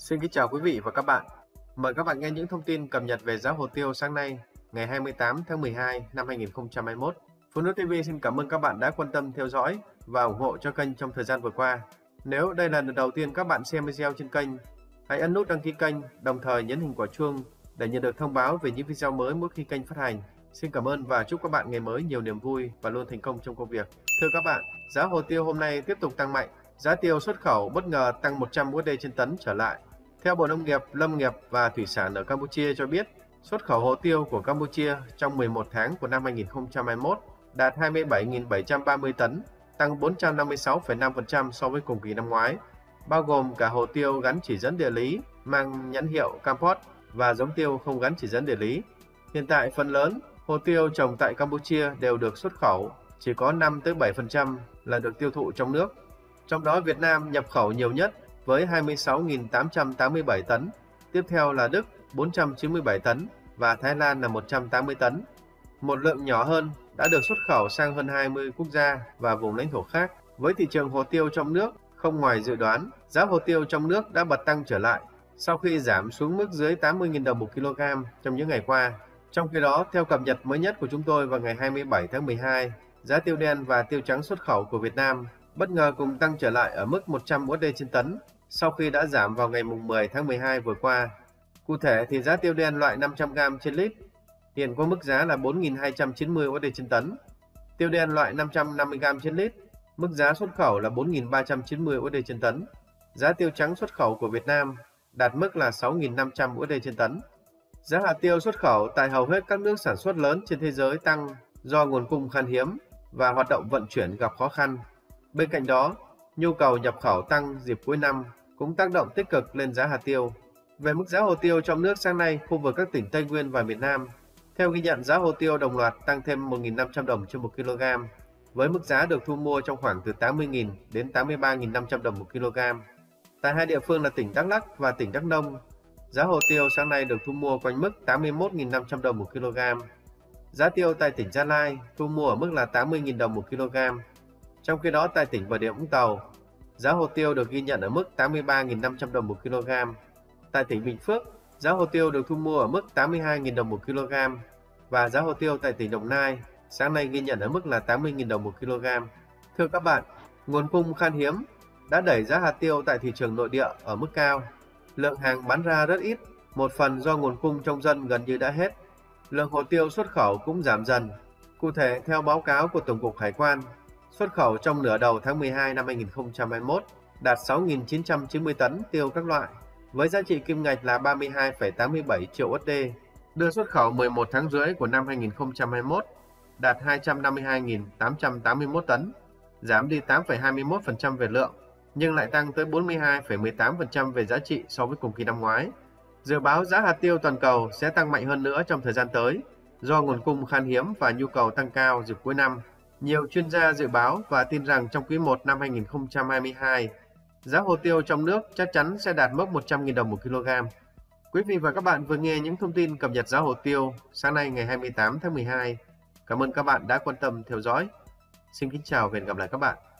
Xin kính chào quý vị và các bạn. Mời các bạn nghe những thông tin cập nhật về giá hồ tiêu sáng nay, ngày 28 tháng 12 năm 2021. Phụ nữ TV xin cảm ơn các bạn đã quan tâm theo dõi và ủng hộ cho kênh trong thời gian vừa qua. Nếu đây là lần đầu tiên các bạn xem video trên kênh, hãy ấn nút đăng ký kênh, đồng thời nhấn hình quả chuông để nhận được thông báo về những video mới mỗi khi kênh phát hành. Xin cảm ơn và chúc các bạn ngày mới nhiều niềm vui và luôn thành công trong công việc. Thưa các bạn, giá hồ tiêu hôm nay tiếp tục tăng mạnh. Giá tiêu xuất khẩu bất ngờ tăng 100 USD trên tấn trở lại. Theo Bộ Nông nghiệp, Lâm nghiệp và Thủy sản ở Campuchia cho biết, xuất khẩu hồ tiêu của Campuchia trong 11 tháng của năm 2021 đạt 27.730 tấn, tăng 456,5% so với cùng kỳ năm ngoái, bao gồm cả hồ tiêu gắn chỉ dẫn địa lý mang nhãn hiệu Campot và giống tiêu không gắn chỉ dẫn địa lý. Hiện tại, phần lớn hồ tiêu trồng tại Campuchia đều được xuất khẩu, chỉ có 5-7% là được tiêu thụ trong nước. Trong đó, Việt Nam nhập khẩu nhiều nhất với 26.887 tấn, tiếp theo là Đức 497 tấn và Thái Lan là 180 tấn. Một lượng nhỏ hơn đã được xuất khẩu sang hơn 20 quốc gia và vùng lãnh thổ khác. Với thị trường hồ tiêu trong nước, không ngoài dự đoán, giá hồ tiêu trong nước đã bật tăng trở lại sau khi giảm xuống mức dưới 80.000 đồng một kg trong những ngày qua. Trong khi đó, theo cập nhật mới nhất của chúng tôi vào ngày 27 tháng 12, giá tiêu đen và tiêu trắng xuất khẩu của Việt Nam bất ngờ cùng tăng trở lại ở mức 100 USD trên tấn sau khi đã giảm vào ngày 10 tháng 12 vừa qua. Cụ thể thì giá tiêu đen loại 500g trên lít hiện có mức giá là 4.290 USD trên tấn. Tiêu đen loại 550g trên lít, mức giá xuất khẩu là 4.390 USD trên tấn. Giá tiêu trắng xuất khẩu của Việt Nam đạt mức là 6.500 USD trên tấn. Giá hạt tiêu xuất khẩu tại hầu hết các nước sản xuất lớn trên thế giới tăng do nguồn cung khan hiếm và hoạt động vận chuyển gặp khó khăn. Bên cạnh đó, nhu cầu nhập khẩu tăng dịp cuối năm cũng tác động tích cực lên giá hạt tiêu. Về mức giá hồ tiêu trong nước sáng nay, khu vực các tỉnh Tây Nguyên và miền Nam, theo ghi nhận giá hồ tiêu đồng loạt tăng thêm 1.500 đồng trên 1 kg, với mức giá được thu mua trong khoảng từ 80.000 đến 83.500 đồng một kg. Tại hai địa phương là tỉnh Đắk Lắk và tỉnh Đắk Nông, giá hồ tiêu sáng nay được thu mua quanh mức 81.500 đồng một kg. Giá tiêu tại tỉnh Gia Lai thu mua ở mức là 80.000 đồng một kg. Trong khi đó, tại tỉnh Bà Rịa Vũng Tàu, giá hồ tiêu được ghi nhận ở mức 83.500 đồng một kg. Tại tỉnh Bình Phước, giá hồ tiêu được thu mua ở mức 82.000 đồng một kg. Và giá hồ tiêu tại tỉnh Đồng Nai sáng nay ghi nhận ở mức là 80.000 đồng một kg. Thưa các bạn, nguồn cung khan hiếm đã đẩy giá hạt tiêu tại thị trường nội địa ở mức cao. Lượng hàng bán ra rất ít, một phần do nguồn cung trong dân gần như đã hết. Lượng hồ tiêu xuất khẩu cũng giảm dần. Cụ thể, theo báo cáo của Tổng cục Hải quan, xuất khẩu trong nửa đầu tháng 12 năm 2021 đạt 6.990 tấn tiêu các loại, với giá trị kim ngạch là 32,87 triệu USD, đưa xuất khẩu 11 tháng rưỡi của năm 2021 đạt 252.881 tấn, giảm đi 8,21% về lượng, nhưng lại tăng tới 42,18% về giá trị so với cùng kỳ năm ngoái. Dự báo giá hạt tiêu toàn cầu sẽ tăng mạnh hơn nữa trong thời gian tới, do nguồn cung khan hiếm và nhu cầu tăng cao dịp cuối năm. Nhiều chuyên gia dự báo và tin rằng trong quý 1 năm 2022, giá hồ tiêu trong nước chắc chắn sẽ đạt mốc 100.000 đồng một kg. Quý vị và các bạn vừa nghe những thông tin cập nhật giá hồ tiêu sáng nay ngày 28 tháng 12. Cảm ơn các bạn đã quan tâm theo dõi. Xin kính chào và hẹn gặp lại các bạn.